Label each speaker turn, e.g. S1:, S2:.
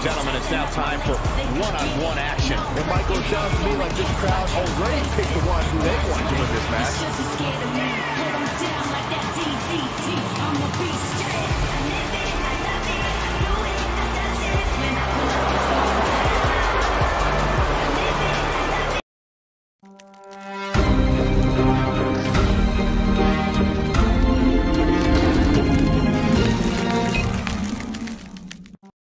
S1: gentlemen, it's now time for one-on-one action.
S2: And Michael, it sounds to me like this crowd already picked the one who they want to win this match.